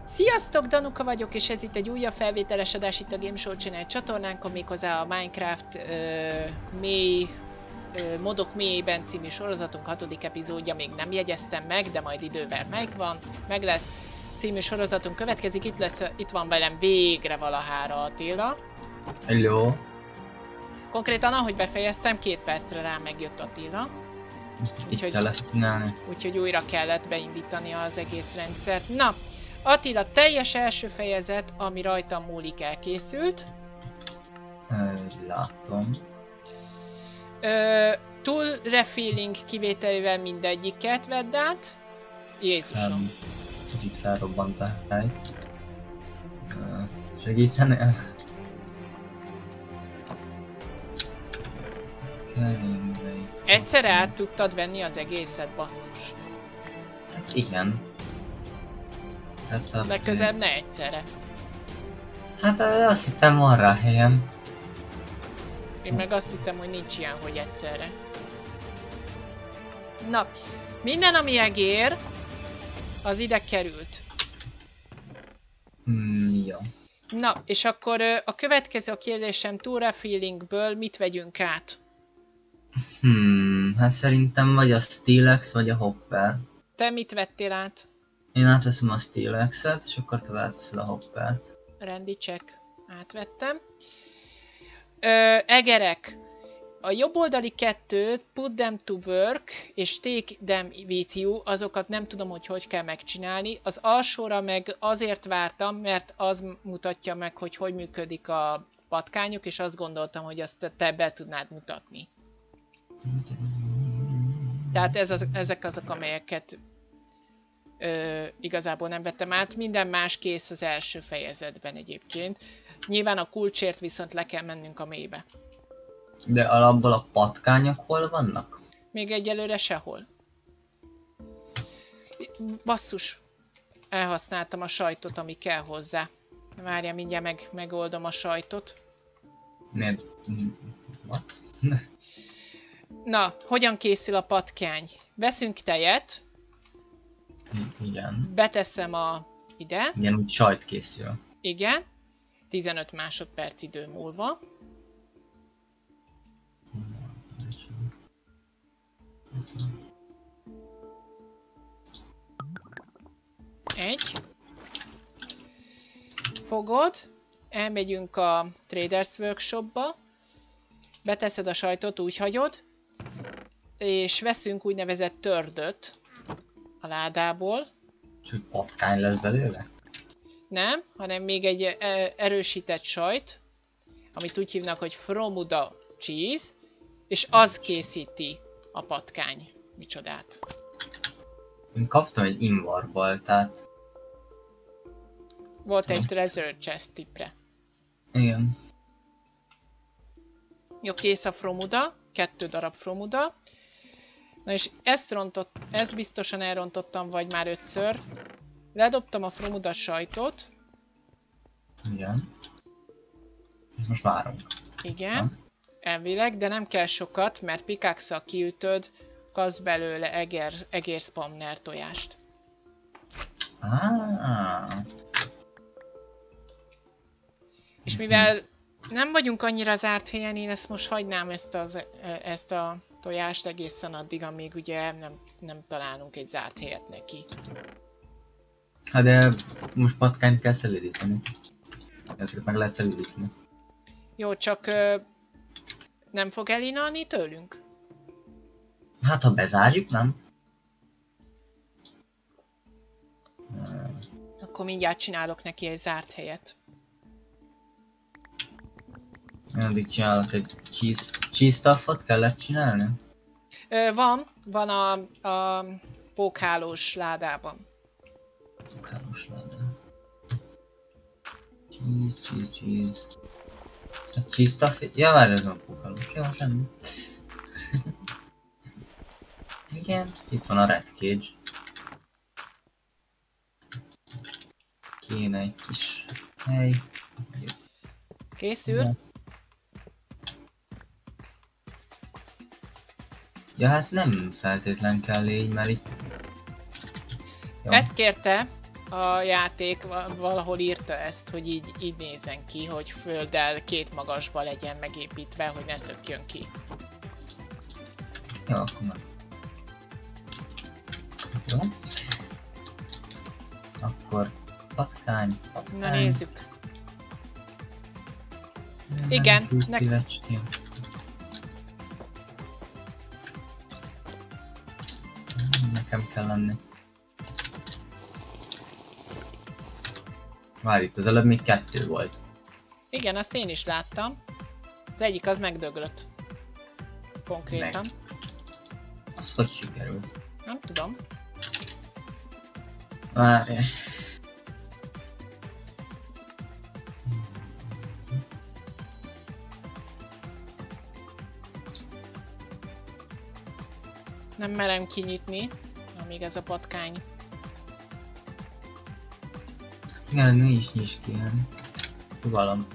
Sziasztok, Danuka vagyok, és ez itt egy újabb felvételes adás itt a Gameshow Channel csatornánkon, méghozzá a Minecraft Modok mélyében című sorozatunk 6. epizódja, még nem jegyeztem meg, de majd idővel meg lesz. Című sorozatunk következik, itt van velem végre valahára Attila. Hello. Konkrétan ahogy befejeztem, 2 percre rá megjött Attila. Úgyhogy újra kellett beindítani az egész rendszert. Na, Attila, teljes első fejezet, ami rajtam múlik, elkészült. Látom. Tool refilling kivételével mindegyiket vedd át. Jézusom. Kicsit felrobbant a hely. Segítenél? Egyszerre át tudtad venni az egészet, basszus. Hát igen. Legközelebb ne egyszerre. Hát azt hittem van rá helyem. Én meg azt hittem, hogy nincs ilyen, hogy egyszerre. Na, minden ami egér, az ide került. Jó. Na, és akkor a következő a kérdésem, Tool refillingből mit vegyünk át? Hát szerintem vagy a Steelex, vagy a Hopper. Te mit vettél át? Én átveszem a Steelexet, és akkor te átveszed a Hoppert. Rendi, check. Átvettem. Egerek. A jobb oldali 2, put them to work, és take them with you, azokat nem tudom, hogy kell megcsinálni. Az alsóra meg azért vártam, mert az mutatja meg, hogy működik a patkányok, és azt gondoltam, hogy azt te be tudnád mutatni. Tehát ezek azok, amelyeket igazából nem vettem át. Minden más kész az első fejezetben egyébként. Nyilván a kulcsért viszont le kell mennünk a mélybe. De alapból a patkányok hol vannak? Még egyelőre sehol. Basszus, elhasználtam a sajtot, ami kell hozzá. Várjál, mindjárt megoldom a sajtot. Miért? What? Na, hogyan készül a patkány? Veszünk tejet. Igen. Beteszem ide. Igen, úgy sajt készül. Igen. 15 másodperc idő múlva. Fogod, elmegyünk a Traders Workshopba, beteszed a sajtot, úgy hagyod, és veszünk úgynevezett tördöt a ládából. És hogy patkány lesz belőle? Nem, hanem még egy erősített sajt, amit úgy hívnak, hogy Fromuda cheese, és az készíti a patkány micsodát. Én kaptam egy invarból, tehát... Volt egy treasure chest tippre. Igen. Jó, kész a Fromuda, 2 darab Fromuda. Na és ezt biztosan elrontottam, vagy már 5-ször. Ledobtam a Fromuda sajtot. Igen. És most várunk. Igen. Elvileg, de nem kell sokat, mert pickaxe-szal kiütöd, kapsz belőle egér spawner tojást. És mivel nem vagyunk annyira zárt helyen, én ezt most hagynám ezt a tojást egészen addig, amíg ugye nem találunk egy zárt helyet neki. Hát de most patkányt kell szelídíteni. Ezeket meg lehet szelídíteni. Jó, csak nem fog elinalni tőlünk? Hát ha bezárjuk, nem? Akkor mindjárt csinálok neki egy zárt helyet. Én addig csinálok egy cheese stuffot, kellett csinálni? Van a pókhálós ládában. Pókhálós ládában. Cheese. A cheese stuff? Ja, várj, ez a pókhálós. Jó, semmi. Igen, itt van a red cage. Kéne egy kis hely. Készül? Ja. Ja, hát nem feltétlen kell légy, mert itt... Ezt kérte a játék valahol írta ezt, hogy így nézen ki, hogy földdel 2 magasba legyen megépítve, hogy ne szökjön ki. Jó, akkor meg. Jó. Akkor patkány. Na nézzük. Igen, nekem kell lenni. Már itt az előbb még 2 volt. Igen, azt én is láttam. Az egyik az megdöglött. Konkrétan. Az hogy sikerült? Nem tudom. Várj. Nem merem kinyitni, amíg ez a patkány. Igen, nyisd ki, nem? Próbálom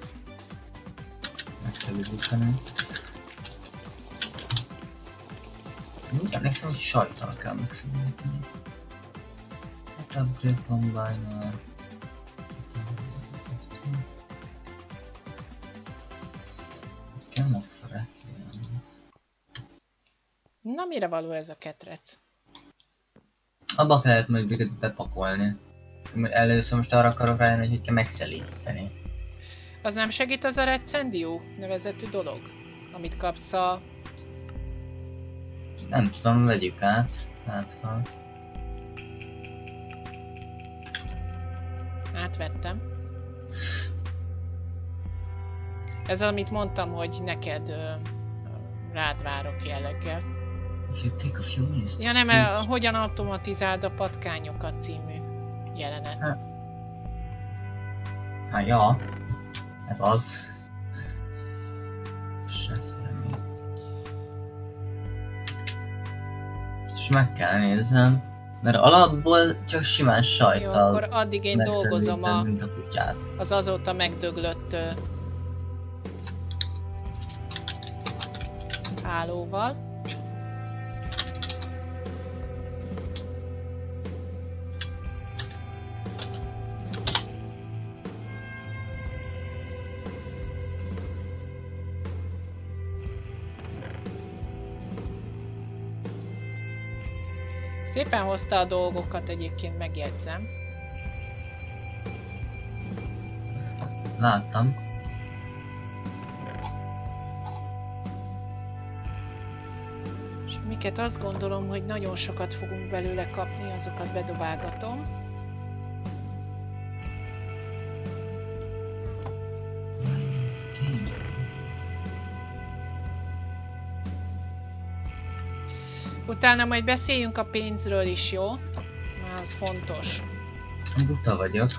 megszelődíteni. Úgy emlékszem, hogy sajttal kell megszelődíteni. Hát upgrade combiner. Game of Ratlians. Na, mire való ez a ketrec? Abba kellett majd őket bepakolni. Először most arra akarok rájönni, hogy kell megszelíteni. Az nem segít az a Recendio nevezetű dolog? Amit kapsz a... Nem tudom, vegyük át. Hát ha... Átvettem. Ez amit mondtam, hogy neked rád várok jelleggel. Ja nem, hogyan automatizáld a patkányokat című jelenet. Hát ja, ez az. És meg kell néznem, mert alapból csak simán sajttal. Jó, akkor addig én dolgozom a az azóta megdöglött hálóval. Szépen hozta a dolgokat, egyébként megjegyzem. Láttam. És miket azt gondolom, hogy nagyon sokat fogunk belőle kapni, azokat bedobálgatom. Utána majd beszéljünk a pénzről is, jó? Már az fontos. Buta vagyok.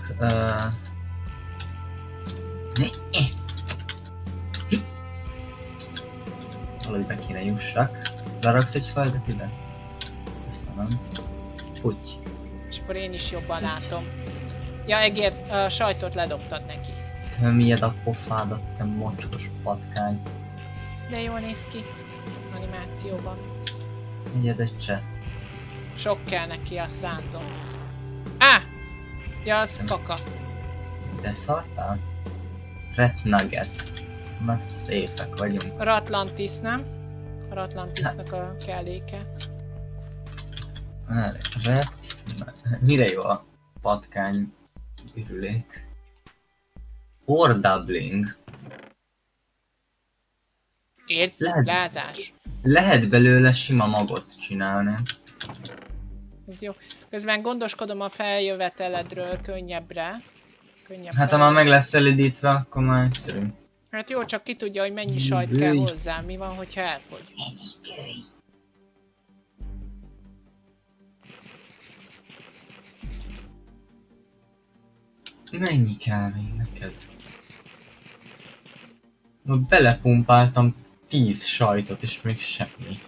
Valahogy be kéne jussak. Leraksz egy földet ide? Köszönöm. Úgy. És akkor én is jobban látom. Ja, egér, a sajtot ledobtad neki. Tömjed a pofádat, te mocskos patkány. De jól néz ki animációban. Egyedet se. Sok kell neki, azt látom. Á! Ja, az kaka. Te szartál? Red Nugget. Na, szépek vagyunk. Ratlantis, nem? A Ratlantisnak a kelléke. Red... Mire jó a patkány ürülék? Or doubling. Érsz? Lázás. Lehet belőle sima magot csinálni. Ez jó. Közben gondoskodom a feljöveteledről könnyebbre. Hát ha már meg lesz szelidítve, akkor már egyszerű. Hát jó, csak ki tudja, hogy mennyi sajt kell hozzá. Mi van, hogyha elfogy? Mennyi kell még neked? Belepumpáltam 10 sajtot és még semmi.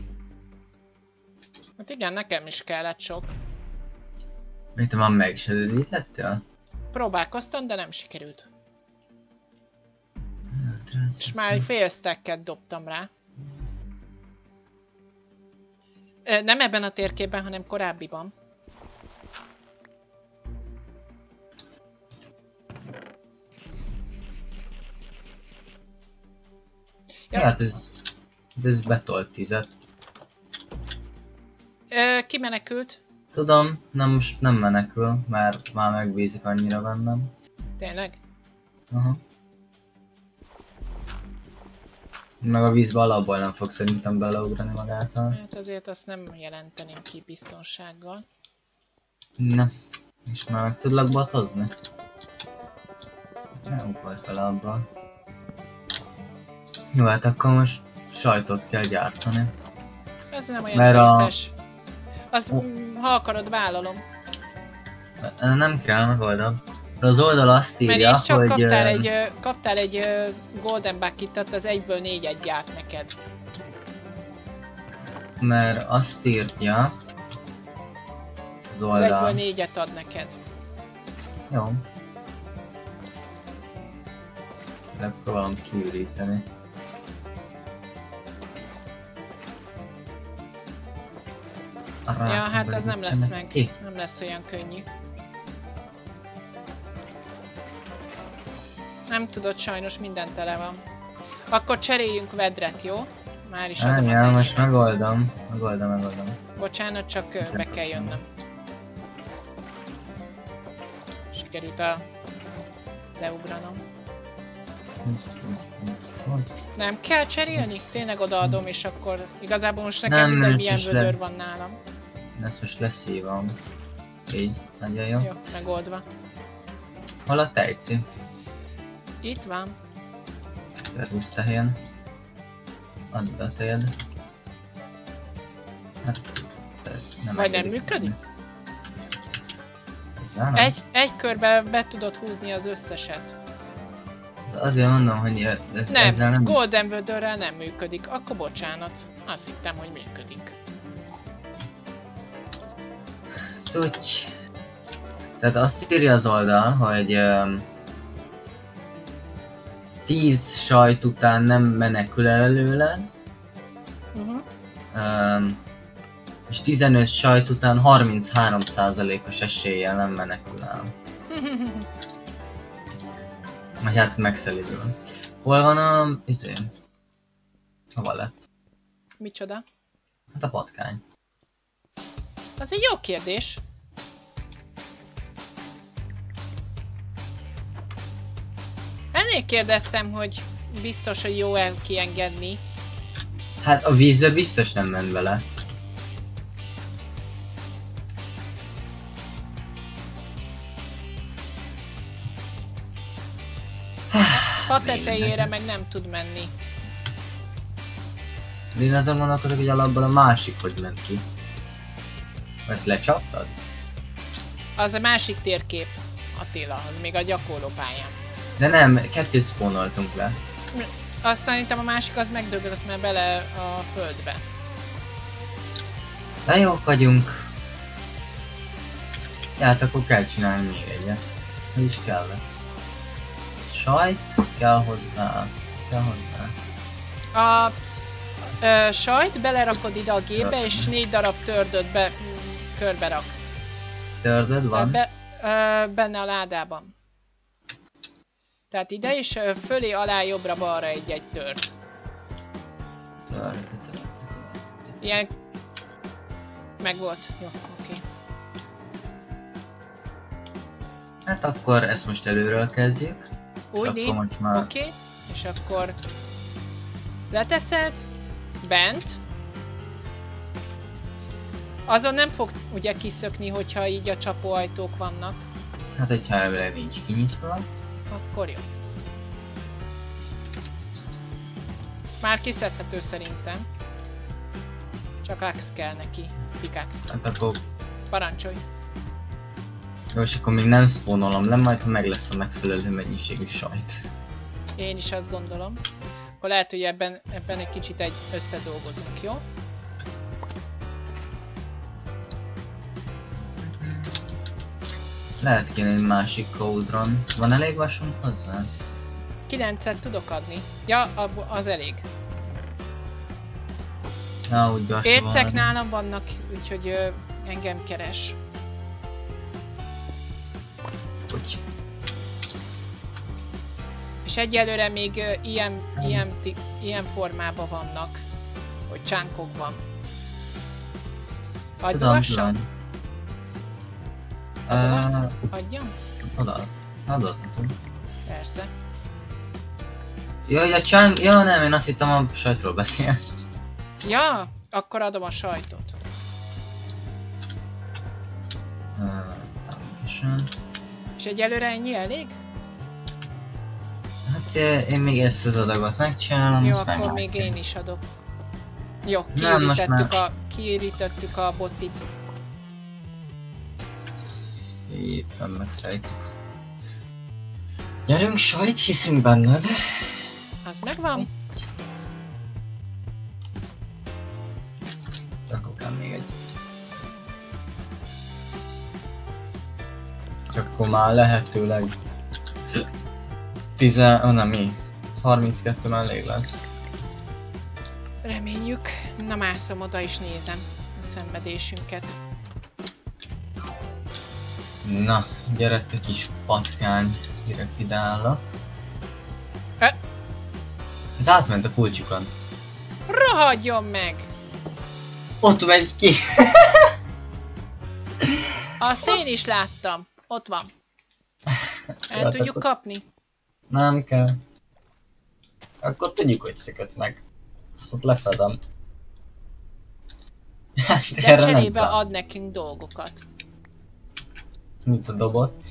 Hát igen, nekem is kellett sok. Még te már megszelidítettél? Próbálkoztam, de nem sikerült. És már fél stacket dobtam rá. Nem ebben a térképben, hanem korábbiban. Ja, hát ez betolt 10-et. Ki menekült? Tudom, most nem menekül, mert már megbízik annyira bennem. Tényleg? Aha. Meg a vízbe alapból nem fog szerintem beleugrani magától. Hát azért azt nem jelenteném ki biztonsággal. Na, és már meg tudlak botozni? Ne ugorj fel abba. Jó, hát akkor most sajtot kell gyártani. Ez nem olyan Mert részes. Azt, ha akarod, vállalom. Nem kell, megoldom. Az oldal azt írja, mert és csak hogy... kaptál egy Golden Bucket-et, az 1-ből 4-et gyárt neked. Mert azt írja... Az Az oldal... 1-ből 4-et ad neked. Jó. Megpróbálom kiüríteni. Ja, hát az nem lesz meg. Ki? Nem lesz olyan könnyű. Nem tudod, sajnos minden tele van. Akkor cseréljünk vedret, jó? Már is adom az Ja, most enyémet. megoldom. Bocsánat, csak be kell jönnöm. Sikerült leugranom. Nem kell cserélni? Tényleg odaadom, és akkor igazából most nekem mindegy, milyen vödör van nálam. Ezt most leszívom. Így, nagyon jó. Jó, megoldva. Hol a tejci? Itt van. Szervusz tehén. Add a tejed. Hát... Nem Vagy nem működik? Ezzel nem? Egy körbe be tudod húzni az összeset. Azért mondom, hogy ezzel nem... Golden vödörrel nem működik. Akkor bocsánat. Azt hittem, hogy működik. Tudj. Tehát azt írja az oldal, hogy 10 sajt után nem menekül el előled, és 15 sajt után 33%-os eséllyel nem menekül el. Vagy hát megszelidül. Hol van a... Hova lett? Micsoda? Hát a patkány. Az egy jó kérdés. Ennél kérdeztem, hogy biztos, hogy jó el kiengedni. Hát a vízbe biztos nem ment bele. Fa tetejére meg nem tud menni. De én azon gondolkozok, hogy alapból a másik hogy ment ki. Ezt lecsaptad? Az a másik térkép, Attila, az még a gyakorlópályán. De nem, kettőt spawnoltunk le. Azt szerintem a másik az megdöglött már bele a földbe. De jók vagyunk. Ja, hát akkor kell csinálni még egyet. Mi is kell? Sajt kell hozzá. A sajt belerakod ide a gépbe, és 4 darab tördöt körbe raksz. Tördöd van? Benne a ládában. Tehát ide, és fölé, alá, jobbra, balra egy tört. Ilyen... Meg volt. Jó, oké. Hát akkor ezt most előről kezdjük. Úgy, oké. És akkor... Leteszed. Bent. Azon nem fog ugye kiszökni, hogyha így a csapóajtók vannak. Hát hogyha elvileg nincs kinyitva. Akkor jó. Már kiszedhető szerintem. Csak axe kell neki. Pickaxe. Hát akkor... Parancsolj. Jó, és akkor még nem spawnolom le, majd ha meg lesz a megfelelő mennyiségű sajt. Én is azt gondolom. Akkor lehet, hogy ebben egy kicsit összedolgozunk, jó? Lehet kéne egy másik cauldron. Van elég vasunk hozzá? 9-et tudok adni. Ja, az elég. Ja, úgy gyorsan. Ércek nálam vannak, úgyhogy engem keres. Úgy. És És egyelőre még ilyen formában vannak, hogy csánkokban. Adogassam? Adjam? Adhatom. Persze. Jaj, a csánk... Ja nem, én azt hittem a sajtról beszél. Ja, akkor adom a sajtot. És egyelőre ennyi elég? Hát én még ezt az adagot megcsinálom. Jó, akkor még én is adok. Jó, kiürítettük a bocit. Szépen megszállítjuk. Gyerünk, sajt, hiszünk benned. Az megvan? Akkor kell még egy. Csak akkor már lehetőleg 32 elég lesz. Reményük. Na mászom oda is nézem a szenvedésünket. Na, gyere te kis patkány, direkt ide állok. Ez átment a kulcsukon. Rohadjon meg! Ott megy ki! Azt én is láttam. Ott van. El tudjuk kapni? Nem kell. Akkor tudjuk, hogy szökött meg. Azt ott lefedem. De cserébe ad nekünk dolgokat. Mit a dobott?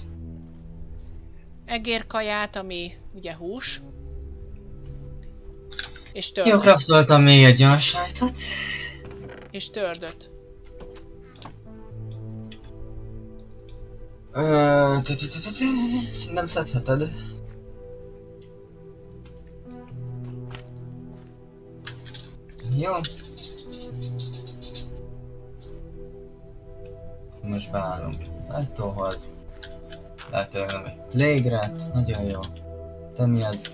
Egérkaját, ami ugye hús. És tördöt. Jó, kraftoltam még egy olyan sajtot. És tördöt. Szerintem szedheted. Jó. Most beállunk az ajtóhoz. Lehetőleg egy playgrat, nagyon jó. Te mi az?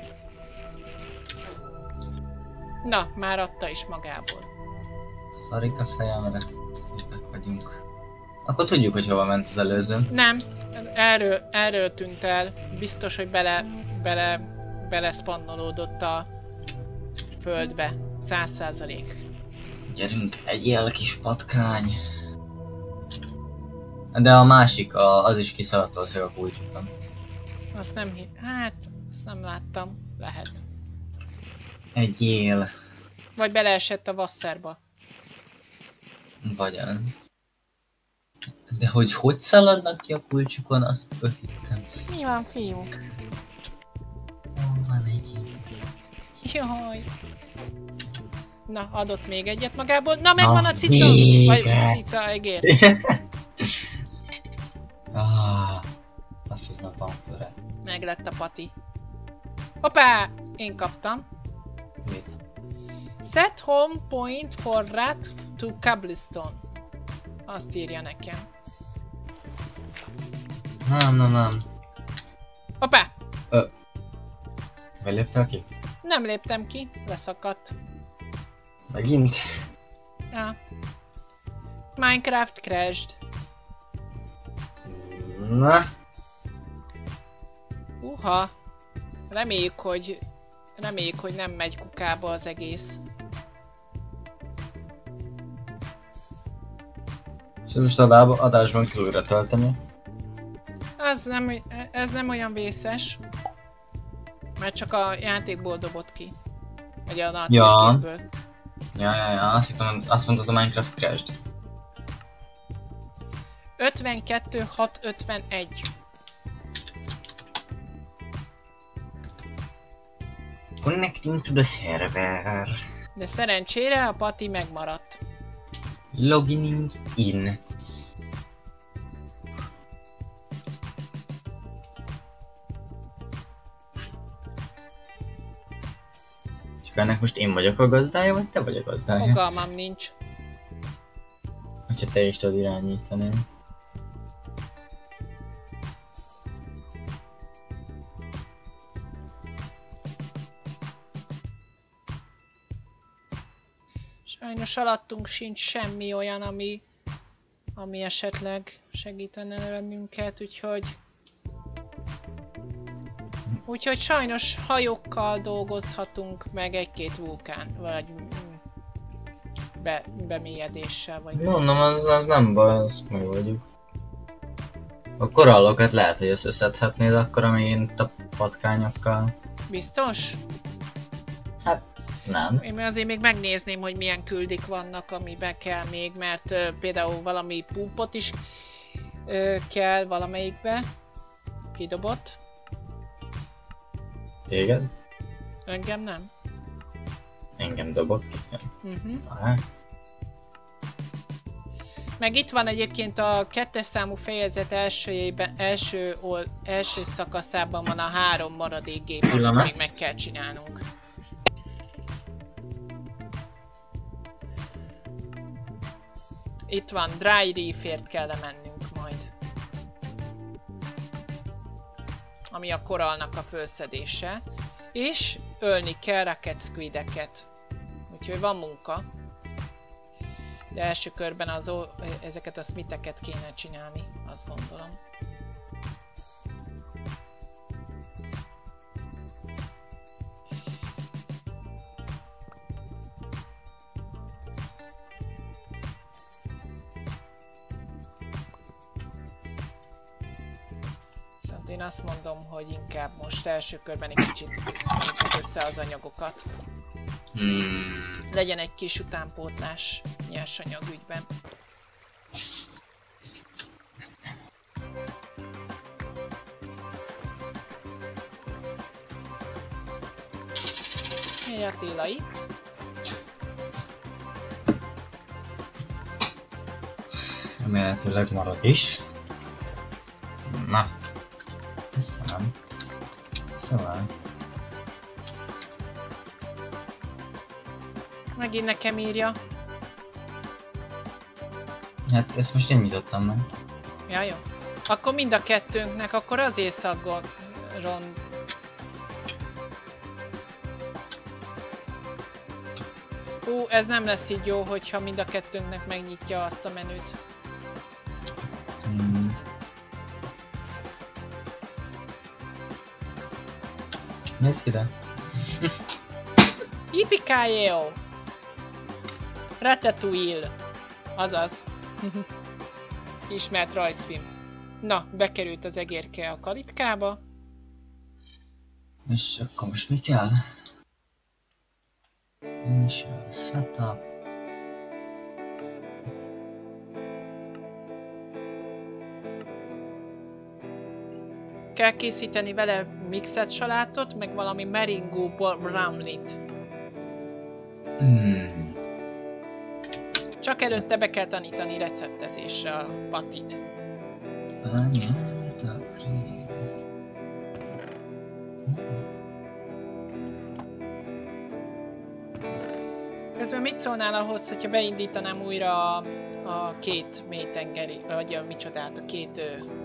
Na, már adta is magából. Szarik a fejemre, szépek vagyunk. Akkor tudjuk, hogy hova ment az előző. Nem, erről tűnt el. Biztos, hogy bele spannolódott a földbe. 100%. Gyerünk, egyél kis patkány. De a másik, az is kiszaladt valószínűleg a kulcsukon. Azt nem azt nem láttam. Lehet. Egyél. Vagy beleesett a vasszerba. Vagy az. De hogy szaladnak ki a kulcsukon, azt ötlítem. Mi van, fiú? Van egy. Jaj. Na, adott még egyet magából. Na, megvan a cica! Vagy cica, egér. Azt hiszem van tőle. Meg lett a pati. Hoppá! Én kaptam. Mit? Set home point for rat to cobblestone. Azt írja nekem. Nem. Hoppá! Vagy léptél ki? Nem léptem ki, leszakadt. Megint? Ja. Minecraft crashed. Na? Reméljük, hogy nem megy kukába az egész. És most adásban kell újra tölteni. Ez nem olyan vészes. Mert csak a játékból dobott ki. Vagy a térképből. Ja, azt mondtad a Minecraft crashed. 52.651. Connecting to the server. De szerencsére a pati megmaradt. Logging in. És ennek most én vagyok a gazdája, vagy te vagy a gazdája? Fogalmam nincs. Hogyha te is tudod irányítani. Sajnos alattunk sincs semmi olyan, ami esetleg segítene bennünket, úgyhogy... Úgyhogy sajnos hajókkal dolgozhatunk, meg egy-két vulkán, vagy bemélyedéssel, vagy... Mondom, az nem baj, azt megoldjuk. A korallokat lehet, hogy összeszedhetnéd akkor, amint a patkányokkal. Biztos? Hát, nem. Én azért még megnézném, hogy milyen küldik vannak, amiben kell még, mert például valami púpot is kell valamelyikbe. Kidobott. Téged? Engem nem. Engem dobott ki. Meg itt van egyébként a 2-es számú fejezet első szakaszában van a 3 maradék gép, amit még meg kell csinálnunk. Itt van, Dry Reefért kell mennünk majd. Ami a korallnak a fölszedése. És ölni kell Rocket Squideket. Úgyhogy van munka. De első körben ezeket a smitheket kéne csinálni, azt gondolom. Szóval én azt mondom, hogy inkább most első körben egy kicsit szedjük össze az anyagokat. Legyen egy kis utánpótlás nyersanyag ügyben. Egy Attila itt. Remélhetőleg marad is. Na. Köszönöm. Szóval. Megint nekem írja. Hát ezt most én nyitottam meg. Ja, jó. Akkor mind a kettőnknek, akkor azért szaggon... Ez nem lesz így jó, hogyha mind a kettőnknek megnyitja azt a menüt. Nézd ki ide. Yippee-ki-yay! Ratatouille. Azaz. Ismert rajzfilm. Na, bekerült az egérke a kalitkába. És akkor most mi kell? Initial setup. Kell készíteni vele mixet salátot, meg valami meringue brownie-t. Csak előtte be kell tanítani receptezésre a Patit. Közben mit szólnál ahhoz, hogyha beindítanám újra a két mélytengeri, vagy a micsodát, a két...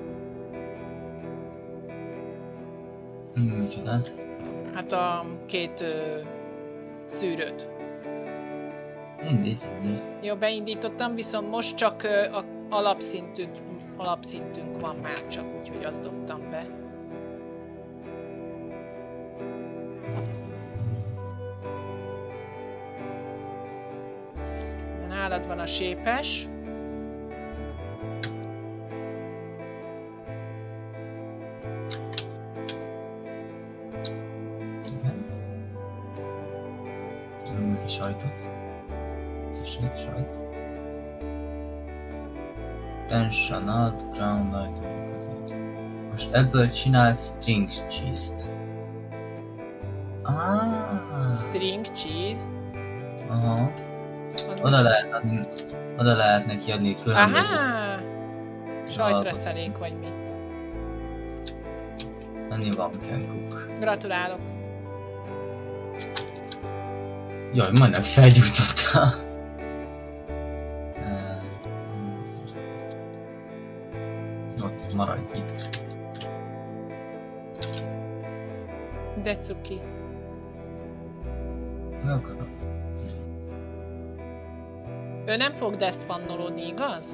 Micsodát? Hát a két szűrőt. Indít. Jó, beindítottam, viszont most csak alapszintünk van már csak, úgyhogy azt dobtam be. De nálad van a sépes. Sajtot. Tessék, sajt. Tensionalt ground item. Most ebből csinált string cheese-t. String cheese? Aha. Oda lehet neki adni különböző... Aha! Sajtreszelék vagy mi? Enni van can cook. Gratulálok! Jaj, majdnem felgyújtotta. Ott maradj itt. De cuki. Ő nem fog deszpannolodni, igaz?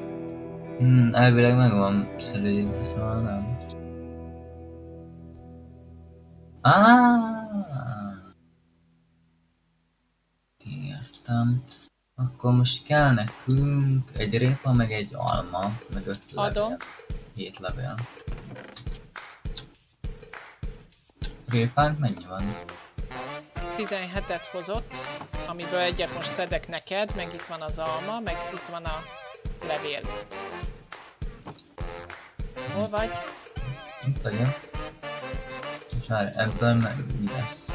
Elvileg meg van szerűítve, szóval nem. Értem. Akkor most kell nekünk egy répa, meg egy alma, meg 5 levél. Adom. 7 levél. Répánk mennyi van? 17-et hozott, amiből egyet most szedek neked, meg itt van az alma, meg itt van a levél. Hol vagy? Itt vagyok. És már ebből mi lesz?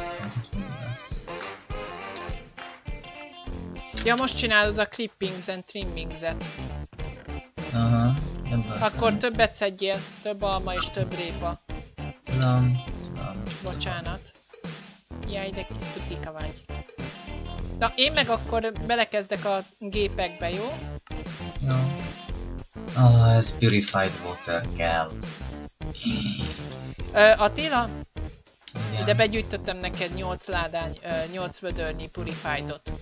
Ja, most csinálod a clippings and trimmings-et. Aha, ebből. Akkor többet szedjél, több alma és több répa. Tudom. Bocsánat. Jaj, de kis cukika vagy. Na, én meg akkor belekezdek a gépekbe, jó? Jó. Ez purified water kell. Attila, Igen. ide begyűjtöttem neked 8 ládány, 8 vödörnyi purified-ot.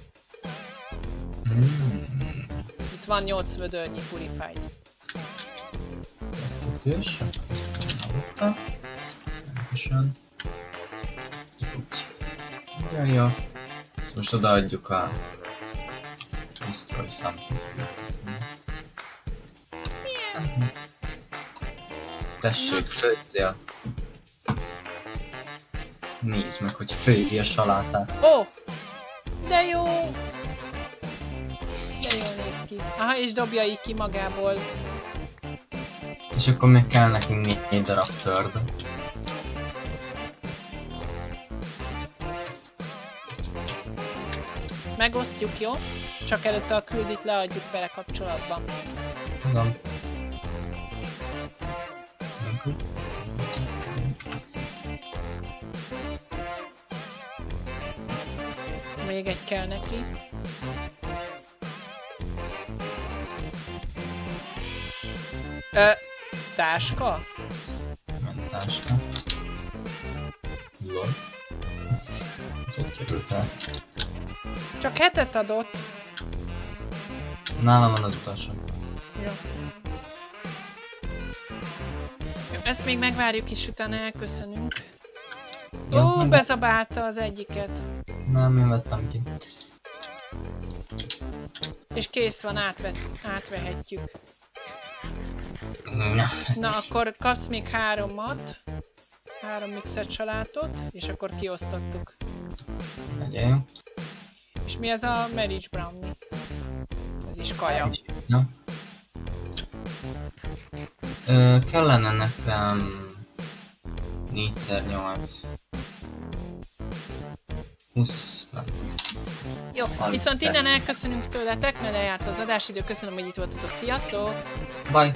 Itt van 8 vödörnyi purified. Tetszetős. Megutta. Pontosan. Jó. Ezt most odaadjuk a destroy something. Tessék, főzzél. Nézd meg, hogy főzi a salátát. Ó! De jó! De jól néz ki. Aha, és dobja így ki magából. És akkor még kell nekünk 4 darab törd. Megosztjuk, jó? Csak előtte a küldit leadjuk vele kapcsolatban. Tudom. Még egy kell neki. Táska? Mentáska. Lol. Ez hogy került el? Csak 7-et adott. Nálam van az utolsó. Jó. Jó, ezt még megvárjuk és utána elköszönünk. Ja, Ó, bezabálta az egyiket. Nem, én vettem ki. És kész van, átvehetjük. Na, Na, akkor kapsz még 3-at. 3 mixet salátot, és akkor kiosztottuk. legyen jó. És mi ez a marriage brownie? Ez is kaja. Na. Kellene nekem 4x8. 20. Jó, viszont innen elköszönünk tőletek, mert lejárt az adásidő. Köszönöm, hogy itt voltatok. Sziasztok! Bye!